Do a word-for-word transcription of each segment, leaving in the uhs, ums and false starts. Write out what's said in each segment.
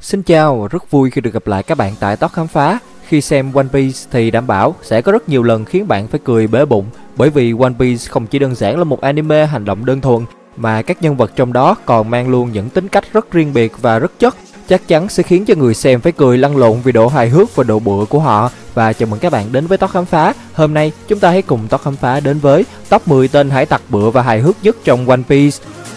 Xin chào, rất vui khi được gặp lại các bạn tại Tóc Khám Phá. Khi xem One Piece thì đảm bảo sẽ có rất nhiều lần khiến bạn phải cười bể bụng, bởi vì One Piece không chỉ đơn giản là một anime hành động đơn thuần, mà các nhân vật trong đó còn mang luôn những tính cách rất riêng biệt và rất chất, chắc chắn sẽ khiến cho người xem phải cười lăn lộn vì độ hài hước và độ bựa của họ. Và chào mừng các bạn đến với Tóc Khám Phá. Hôm nay chúng ta hãy cùng Tóc Khám Phá đến với top mười tên hải tặc bựa và hài hước nhất trong One Piece.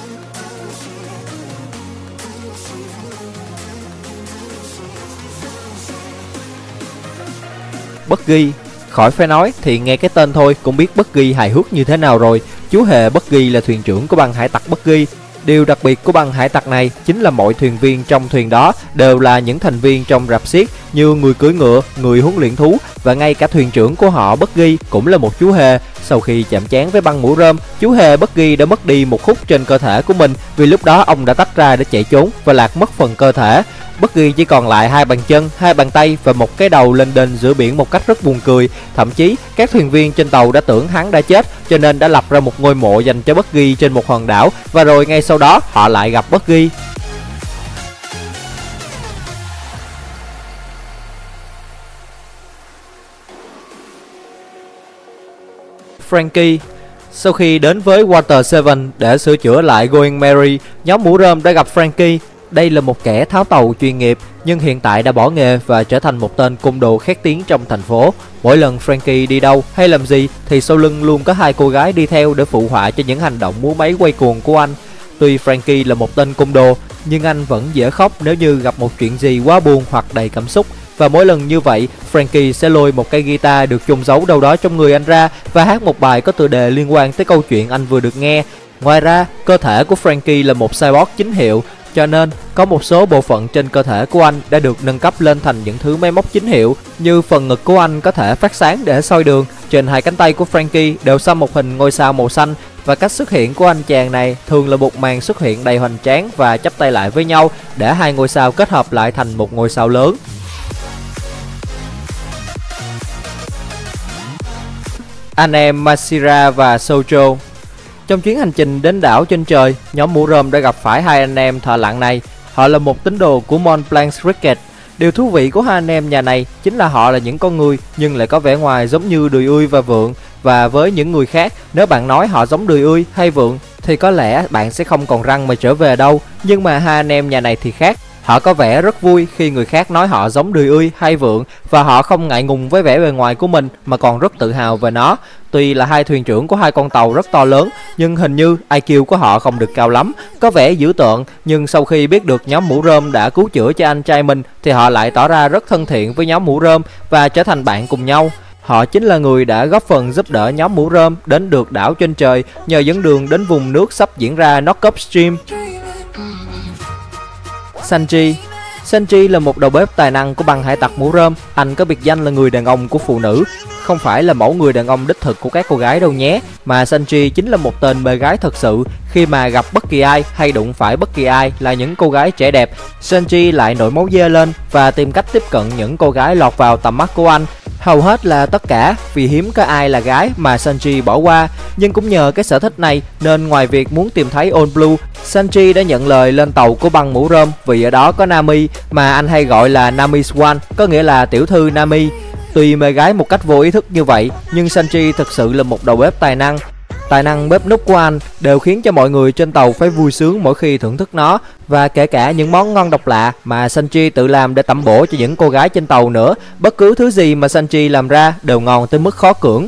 Buggy. Khỏi phải nói thì nghe cái tên thôi cũng biết Buggy hài hước như thế nào rồi. Chú hề Buggy là thuyền trưởng của băng hải tặc Buggy. Điều đặc biệt của băng hải tặc này chính là mọi thuyền viên trong thuyền đó đều là những thành viên trong rạp xiếc, như người cưỡi ngựa, người huấn luyện thú, và ngay cả thuyền trưởng của họ Buggy cũng là một chú hề. Sau khi chạm trán với băng mũ rơm, chú hề Buggy đã mất đi một khúc trên cơ thể của mình, vì lúc đó ông đã tách ra để chạy trốn và lạc mất phần cơ thể. Buggy chỉ còn lại hai bàn chân, hai bàn tay và một cái đầu lênh đênh giữa biển một cách rất buồn cười. Thậm chí các thuyền viên trên tàu đã tưởng hắn đã chết, cho nên đã lập ra một ngôi mộ dành cho Buggy trên một hòn đảo, và rồi ngay sau đó họ lại gặp Buggy. Franky. Sau khi đến với Water Seven để sửa chữa lại Going Merry, nhóm mũ rơm đã gặp Franky. Đây là một kẻ tháo tàu chuyên nghiệp, nhưng hiện tại đã bỏ nghề và trở thành một tên côn đồ khét tiếng trong thành phố. Mỗi lần Franky đi đâu hay làm gì thì sau lưng luôn có hai cô gái đi theo để phụ họa cho những hành động múa máy quay cuồng của anh. Tuy Franky là một tên côn đồ, nhưng anh vẫn dễ khóc nếu như gặp một chuyện gì quá buồn hoặc đầy cảm xúc. Và mỗi lần như vậy, Franky sẽ lôi một cây guitar được chôn giấu đâu đó trong người anh ra và hát một bài có tựa đề liên quan tới câu chuyện anh vừa được nghe. Ngoài ra, cơ thể của Franky là một cyborg chính hiệu, cho nên có một số bộ phận trên cơ thể của anh đã được nâng cấp lên thành những thứ máy móc chính hiệu, như phần ngực của anh có thể phát sáng để soi đường. Trên hai cánh tay của Franky đều xăm một hình ngôi sao màu xanh, và cách xuất hiện của anh chàng này thường là một màn xuất hiện đầy hoành tráng và chắp tay lại với nhau để hai ngôi sao kết hợp lại thành một ngôi sao lớn. Anh em Masira và Sojo. Trong chuyến hành trình đến đảo trên trời, nhóm mũ rơm đã gặp phải hai anh em thợ lặn này. Họ là một tín đồ của Mont Blanc Cricket. Điều thú vị của hai anh em nhà này chính là họ là những con người nhưng lại có vẻ ngoài giống như đười ươi và vượn. Và với những người khác, nếu bạn nói họ giống đười ươi hay vượn thì có lẽ bạn sẽ không còn răng mà trở về đâu. Nhưng mà hai anh em nhà này thì khác. Họ có vẻ rất vui khi người khác nói họ giống đười ươi hay vượn, và họ không ngại ngùng với vẻ bề ngoài của mình mà còn rất tự hào về nó. Tuy là hai thuyền trưởng của hai con tàu rất to lớn, nhưng hình như i kiu của họ không được cao lắm, có vẻ dữ tợn. Nhưng sau khi biết được nhóm mũ rơm đã cứu chữa cho anh trai mình thì họ lại tỏ ra rất thân thiện với nhóm mũ rơm và trở thành bạn cùng nhau. Họ chính là người đã góp phần giúp đỡ nhóm mũ rơm đến được đảo trên trời nhờ dẫn đường đến vùng nước sắp diễn ra Knock Upstream. Sanji. Sanji là một đầu bếp tài năng của băng hải tặc mũ rơm. Anh có biệt danh là người đàn ông của phụ nữ. Không phải là mẫu người đàn ông đích thực của các cô gái đâu nhé, mà Sanji chính là một tên mê gái thật sự. Khi mà gặp bất kỳ ai hay đụng phải bất kỳ ai là những cô gái trẻ đẹp, Sanji lại nổi máu dê lên và tìm cách tiếp cận những cô gái lọt vào tầm mắt của anh. Hầu hết là tất cả, vì hiếm có ai là gái mà Sanji bỏ qua. Nhưng cũng nhờ cái sở thích này nên ngoài việc muốn tìm thấy All Blue, Sanji đã nhận lời lên tàu của băng mũ rơm vì ở đó có Nami, mà anh hay gọi là Nami Swan, có nghĩa là tiểu thư Nami. Tuy mê gái một cách vô ý thức như vậy, nhưng Sanji thực sự là một đầu bếp tài năng. Tài năng bếp núc của anh đều khiến cho mọi người trên tàu phải vui sướng mỗi khi thưởng thức nó, và kể cả những món ngon độc lạ mà Sanji tự làm để tẩm bổ cho những cô gái trên tàu nữa. Bất cứ thứ gì mà Sanji làm ra đều ngon tới mức khó cưỡng.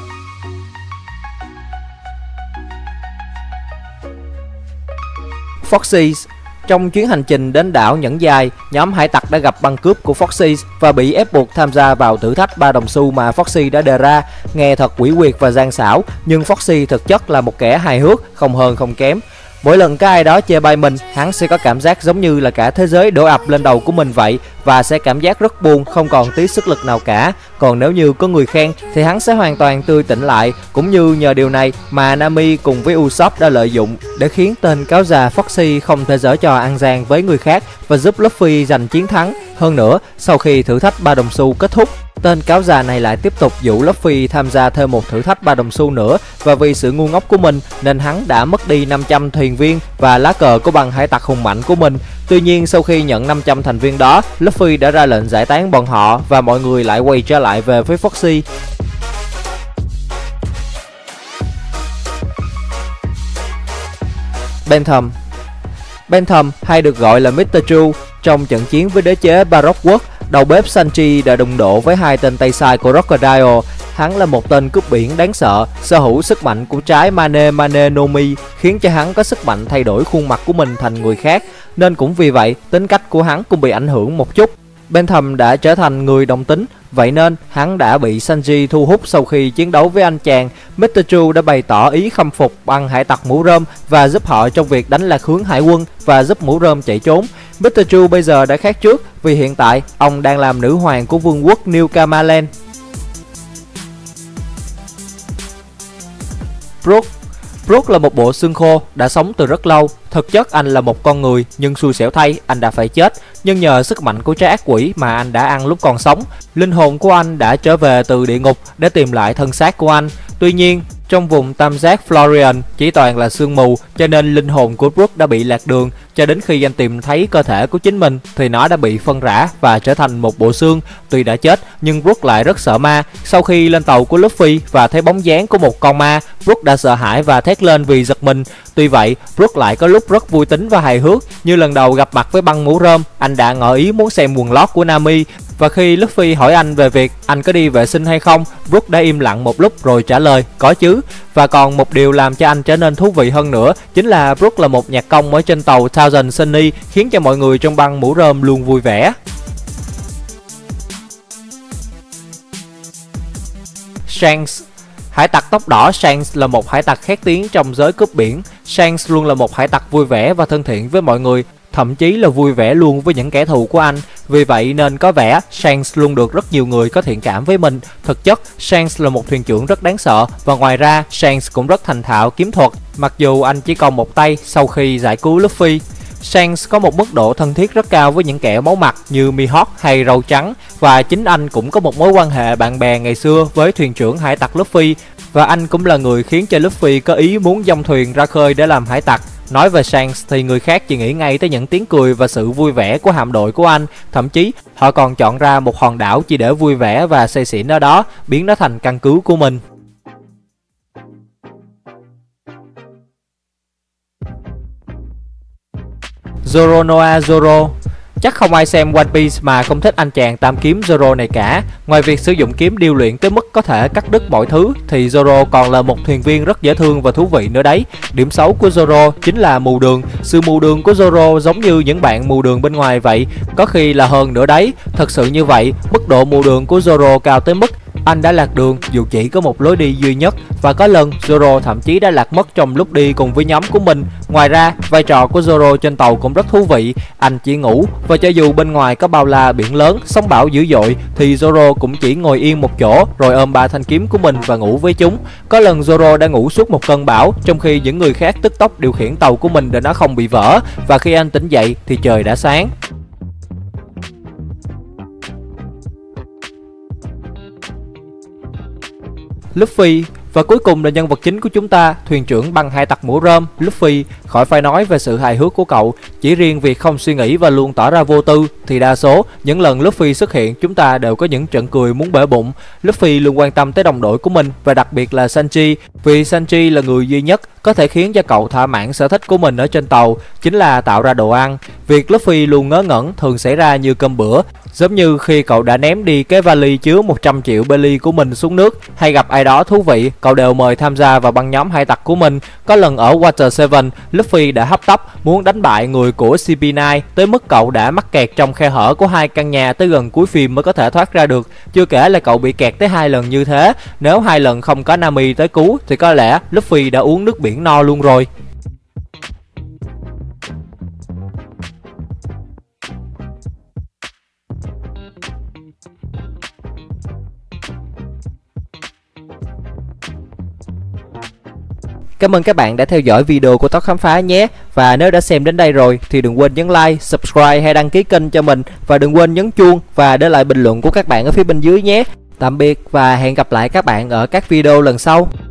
Foxy. Trong chuyến hành trình đến đảo Nhẫn Dài, nhóm hải tặc đã gặp băng cướp của Foxy và bị ép buộc tham gia vào thử thách ba đồng xu mà Foxy đã đề ra. Nghe thật quỷ quyệt và gian xảo, nhưng Foxy thực chất là một kẻ hài hước, không hơn không kém. Mỗi lần có ai đó chê bai mình, hắn sẽ có cảm giác giống như là cả thế giới đổ ập lên đầu của mình vậy, và sẽ cảm giác rất buồn, không còn tí sức lực nào cả. Còn nếu như có người khen thì hắn sẽ hoàn toàn tươi tỉnh lại. Cũng như nhờ điều này mà Nami cùng với Usopp đã lợi dụng để khiến tên cáo già Foxy không thể giở trò ăn gian với người khác và giúp Luffy giành chiến thắng. Hơn nữa, sau khi thử thách ba đồng xu kết thúc, tên cáo già này lại tiếp tục dụ Luffy tham gia thêm một thử thách ba đồng xu nữa, và vì sự ngu ngốc của mình nên hắn đã mất đi năm trăm thuyền viên và lá cờ của băng hải tặc hùng mạnh của mình. Tuy nhiên sau khi nhận năm trăm thành viên đó, Luffy đã ra lệnh giải tán bọn họ và mọi người lại quay trở lại về với Foxy. Bentham Bentham hay được gọi là mít tơ True, trong trận chiến với đế chế Baroque World, đầu bếp Sanji đã đụng độ với hai tên tay sai của Crocodile. Hắn là một tên cướp biển đáng sợ, sở hữu sức mạnh của trái Mane Mane no Mi, khiến cho hắn có sức mạnh thay đổi khuôn mặt của mình thành người khác, nên cũng vì vậy tính cách của hắn cũng bị ảnh hưởng một chút. Bentham đã trở thành người đồng tính, vậy nên hắn đã bị Sanji thu hút. Sau khi chiến đấu với anh chàng, mít tơ True đã bày tỏ ý khâm phục băng hải tặc mũ rơm và giúp họ trong việc đánh lạc hướng hải quân và giúp mũ rơm chạy trốn. mít tơ True bây giờ đã khác trước, vì hiện tại ông đang làm nữ hoàng của vương quốc New Kamaland. Brook Brook là một bộ xương khô đã sống từ rất lâu. Thực chất anh là một con người, nhưng xui xẻo thay anh đã phải chết. Nhưng nhờ sức mạnh của trái ác quỷ mà anh đã ăn lúc còn sống, linh hồn của anh đã trở về từ địa ngục để tìm lại thân xác của anh. Tuy nhiên, trong vùng tam giác Florian chỉ toàn là sương mù, cho nên linh hồn của Brook đã bị lạc đường. Cho đến khi anh tìm thấy cơ thể của chính mình thì nó đã bị phân rã và trở thành một bộ xương. Tuy đã chết nhưng Brook lại rất sợ ma. Sau khi lên tàu của Luffy và thấy bóng dáng của một con ma, Brook đã sợ hãi và thét lên vì giật mình. Tuy vậy, Brook lại có lúc rất vui tính và hài hước. Như lần đầu gặp mặt với băng mũ rơm, anh đã ngỏ ý muốn xem quần lót của Nami. Và khi Luffy hỏi anh về việc anh có đi vệ sinh hay không, Brook đã im lặng một lúc rồi trả lời có chứ. Và còn một điều làm cho anh trở nên thú vị hơn nữa, chính là Brook là một nhạc công ở trên tàu Thousand Sunny, khiến cho mọi người trong băng mũ rơm luôn vui vẻ. Shanks Hải tặc tóc đỏ Shanks là một hải tặc khét tiếng trong giới cướp biển. Shanks luôn là một hải tặc vui vẻ và thân thiện với mọi người, thậm chí là vui vẻ luôn với những kẻ thù của anh. Vì vậy nên có vẻ Shanks luôn được rất nhiều người có thiện cảm với mình. Thực chất, Shanks là một thuyền trưởng rất đáng sợ, và ngoài ra Shanks cũng rất thành thạo kiếm thuật, mặc dù anh chỉ còn một tay sau khi giải cứu Luffy. Shanks có một mức độ thân thiết rất cao với những kẻ máu mặt như Mihawk hay Râu Trắng, và chính anh cũng có một mối quan hệ bạn bè ngày xưa với thuyền trưởng hải tặc Luffy, và anh cũng là người khiến cho Luffy có ý muốn dông thuyền ra khơi để làm hải tặc. Nói về Shanks thì người khác chỉ nghĩ ngay tới những tiếng cười và sự vui vẻ của hạm đội của anh. Thậm chí họ còn chọn ra một hòn đảo chỉ để vui vẻ và say xỉn ở đó, biến nó thành căn cứ của mình. Zoro Noa Zoro Chắc không ai xem One Piece mà không thích anh chàng tam kiếm Zoro này cả. Ngoài việc sử dụng kiếm điêu luyện tới mức có thể cắt đứt mọi thứ, thì Zoro còn là một thuyền viên rất dễ thương và thú vị nữa đấy. Điểm xấu của Zoro chính là mù đường. Sự mù đường của Zoro giống như những bạn mù đường bên ngoài vậy, có khi là hơn nữa đấy. Thật sự như vậy, mức độ mù đường của Zoro cao tới mức anh đã lạc đường dù chỉ có một lối đi duy nhất, và có lần Zoro thậm chí đã lạc mất trong lúc đi cùng với nhóm của mình. Ngoài ra, vai trò của Zoro trên tàu cũng rất thú vị. Anh chỉ ngủ, và cho dù bên ngoài có bao la biển lớn, sóng bão dữ dội, thì Zoro cũng chỉ ngồi yên một chỗ rồi ôm ba thanh kiếm của mình và ngủ với chúng. Có lần Zoro đã ngủ suốt một cơn bão, trong khi những người khác tức tốc điều khiển tàu của mình để nó không bị vỡ, và khi anh tỉnh dậy thì trời đã sáng. Luffy. Và cuối cùng là nhân vật chính của chúng ta, thuyền trưởng băng hải tặc mũ rơm, Luffy. Khỏi phải nói về sự hài hước của cậu. Chỉ riêng việc không suy nghĩ và luôn tỏ ra vô tư, thì đa số những lần Luffy xuất hiện chúng ta đều có những trận cười muốn bể bụng. Luffy luôn quan tâm tới đồng đội của mình, và đặc biệt là Sanji, vì Sanji là người duy nhất có thể khiến cho cậu thỏa mãn sở thích của mình ở trên tàu, chính là tạo ra đồ ăn. Việc Luffy luôn ngớ ngẩn thường xảy ra như cơm bữa, giống như khi cậu đã ném đi cái vali chứa một trăm triệu belly của mình xuống nước, hay gặp ai đó thú vị, cậu đều mời tham gia vào băng nhóm hải tặc của mình. Có lần ở Water bảy, Luffy đã hấp tấp muốn đánh bại người của xê pê chín, tới mức cậu đã mắc kẹt trong khe hở của hai căn nhà tới gần cuối phim mới có thể thoát ra được. Chưa kể là cậu bị kẹt tới hai lần như thế. Nếu hai lần không có Nami tới cứu thì có lẽ Luffy đã uống nước biển no luôn rồi. Cảm ơn các bạn đã theo dõi video của Tóc Khám Phá nhé. Và nếu đã xem đến đây rồi thì đừng quên nhấn like, subscribe hay đăng ký kênh cho mình. Và đừng quên nhấn chuông và để lại bình luận của các bạn ở phía bên dưới nhé. Tạm biệt và hẹn gặp lại các bạn ở các video lần sau.